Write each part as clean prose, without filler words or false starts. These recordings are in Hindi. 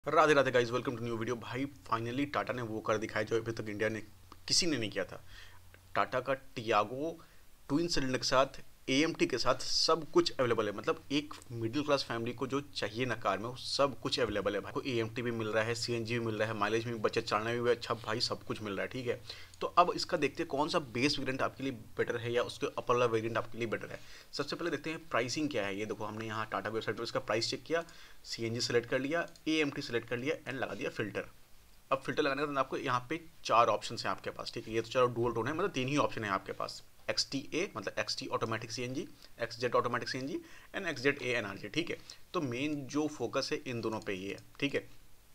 Radhe Radhe guys, welcome to new video. भाई फाइनली टाटा ने वो कर दिखाया जो अभी तक इंडिया ने किसी ने नहीं किया था। टाटा का टियागो ट्विन सिलेंडर के साथ एएमटी के साथ सब कुछ अवेलेबल है। मतलब एक मिडिल क्लास फैमिली को जो चाहिए ना कार में, वो सब कुछ अवेलेबल है भाई को। एएमटी भी मिल रहा है, सीएनजी भी मिल रहा है, माइलेज में भी बचत, चलाने में भी अच्छा भाई, सब कुछ मिल रहा है। ठीक है, तो अब इसका देखते हैं कौन सा बेस वेरिएंट आपके लिए बेटर है या उसके अपर वाला वेरिएंट आपके लिए बेटर है। सबसे पहले देखते हैं प्राइसिंग क्या है। ये देखो, हमने यहाँ टाटा वेबसाइट पर इसका प्राइस चेक किया, सीएनजी सेलेक्ट कर लिया, एएमटी सेलेक्ट कर लिया एंड लगा दिया फिल्टर। अब फिल्टर लगाने के बाद आपको यहाँ पे चार ऑप्शन हैं आपके पास। ठीक है, ये तो चलो डुअल टोन है, मतलब तीन ही ऑप्शन है आपके पास। XTA मतलब XT automatic CNG, XZ automatic CNG and XZA NRG. ठीक है, तो मेन जो फोकस है इन दोनों पे ही है। ठीक है,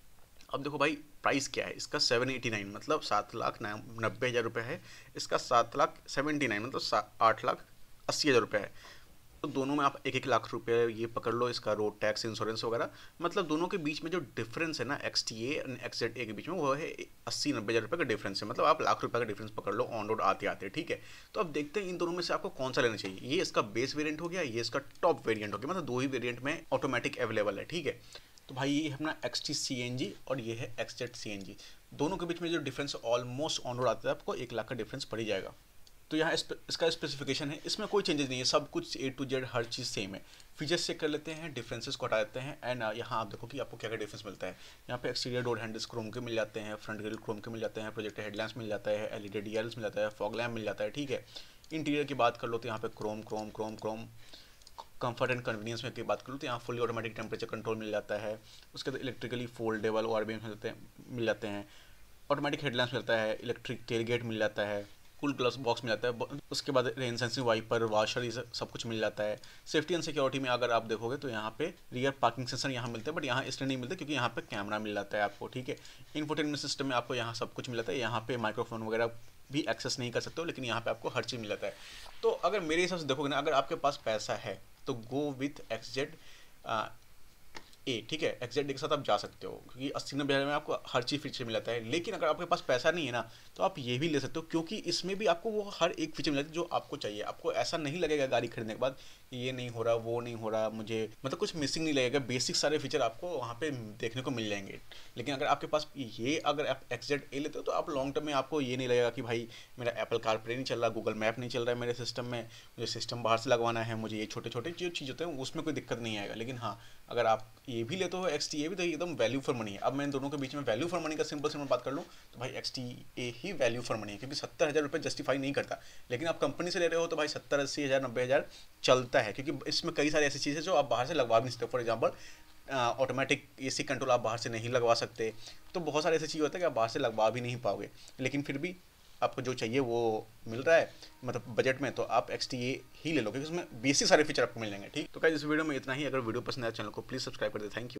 अब देखो भाई प्राइस क्या है इसका। 789 मतलब 7,90,000 रुपये है। इसका 7,79,000 मतलब 8,80,000 रुपये है। तो दोनों में आप 1-1 लाख रुपए ये पकड़ लो, इसका रोड टैक्स, इंश्योरेंस वगैरह। मतलब दोनों के बीच में जो डिफरेंस है ना XTA और XZA के बीच में, वो है 80-90 हज़ार रुपये का डिफरेंस है। मतलब आप लाख रुपए का डिफरेंस पकड़ लो ऑन रोड आते आते। ठीक है, तो अब देखते हैं इन दोनों में से आपको कौन सा लेना चाहिए। ये इसका बेस वेरिएंट हो गया, ये इसका टॉप वेरिएंट हो गया। मतलब दो ही वेरिएंट में ऑटोमेटिक अवेलेबल है। ठीक है, तो भाई ये है अपना XT CNG और ये है XZ CNG। दोनों के बीच में जो डिफरेंस ऑलमोस्ट ऑन रोड आता है, आपको 1 लाख का डिफरेंस पड़ ही जाएगा। तो यहाँ इसका स्पेसिफिकेशन है, इसमें कोई चेंजेस नहीं है, सब कुछ A to Z हर चीज़ सेम है। फीचर्स चेक कर लेते हैं, डिफरेंसेस को हटा देते हैं एंड यहाँ आप देखो कि आपको क्या क्या डिफरेंस मिलता है। यहाँ पे एक्सटीरियर डोर हैंडल्स क्रोम के मिल जाते हैं, फ्रंट ग्रिल क्रोम के मिल जाते हैं, प्रोजेक्टर हेडलैम्प्स मिल जाता है, LED DRLs मिल जाता है, फॉग लैम्प मिल जाता है। ठीक है, इंटीरियर की बात कर लो तो यहाँ पे chrome chrome chrome chrome. Comfort and convenience में की बात करूँ तो यहाँ फुली ऑटोमेटिक टेम्परेचर कंट्रोल मिल जाता है। उसके बाद इलेक्ट्रिकली फोल्डेबल ORBM मिल जाते हैं, ऑटोमेटिक हेडलैम्प्स मिलता है, इलेक्ट्रिक टेलगेट मिल जाता है, कूल ग्लास बॉक्स मिल जाता है। उसके बाद रेन सेंसिंग वाइपर, वॉशर, ये सब कुछ मिल जाता है। सेफ्टी एंड सिक्योरिटी में अगर आप देखोगे तो यहाँ पे रियर पार्किंग सेंसर यहाँ मिलते हैं, बट यहाँ इसलिए नहीं मिलते क्योंकि यहाँ पे कैमरा मिल जाता है आपको। ठीक है, इंफोटेनमेंट सिस्टम में आपको यहाँ सब कुछ मिल जाता है। यहाँ पे माइक्रोफोन वगैरह भी एक्सेस नहीं कर सकते हो, लेकिन यहाँ पे आपको हर चीज़ मिल जाता है। तो अगर मेरे हिसाब से देखोगे ना, अगर आपके पास पैसा है तो गो विथ XZA। ठीक है, XZA के साथ आप जा सकते हो क्योंकि 80-90 हज़ार में आपको हर चीज़ फीचर मिल जाता है। लेकिन अगर आपके पास पैसा नहीं है ना, तो आप ये भी ले सकते हो क्योंकि इसमें भी आपको वो हर एक फीचर मिल जाता है जो आपको चाहिए। आपको ऐसा नहीं लगेगा गाड़ी खरीदने के बाद कि ये नहीं हो रहा, वो नहीं हो रहा, मुझे मतलब कुछ मिसिंग नहीं लगेगा। बेसिक सारे फीचर आपको वहाँ पे देखने को मिल जाएंगे। लेकिन अगर आपके पास ये, अगर आप XZA लेते हो तो आप लॉन्ग टर्म में आपको ये नहीं लगेगा कि भाई मेरा एप्पल कारप्ले नहीं चल रहा, गूगल मैप नहीं चल रहा है मेरे सिस्टम में, मुझे सिस्टम बाहर से लगवाना है, मुझे ये छोटे छोटे जो चीज़ होते हैं उसमें कोई दिक्कत नहीं आएगा। लेकिन हाँ, अगर आप ये भी लेते हो XTA भी, तो एकदम वैल्यू फॉर मनी है। अब मैं इन दोनों के बीच में वैल्यू फॉर मनी का सिंपल बात कर लूँ तो भाई XTA ही वैल्यू फॉर मनी है, क्योंकि 70,000 रुपये जस्टिफाई नहीं करता। लेकिन आप कंपनी से ले रहे हो तो भाई 70-80 हज़ार 90 हज़ार चलता है, क्योंकि इसमें कई सारी ऐसी चीज़ें जो आप बाहर से लगवा भी नहीं सकते। For example automatic AC control आप बाहर से नहीं लगवा सकते। तो बहुत सारे ऐसी चीज़ होता है कि आप बाहर से लगवा भी नहीं पाओगे, लेकिन फिर भी आपको जो चाहिए वो मिल रहा है मतलब बजट में, तो आप XTA ही ले लो क्योंकि उसमें बेसिक सारे फीचर आपको मिल जाएंगे। ठीक, तो गाइस इस वीडियो में इतना ही। अगर वीडियो पसंद आया चैनल को प्लीज़ सब्सक्राइब कर दे। Thank you.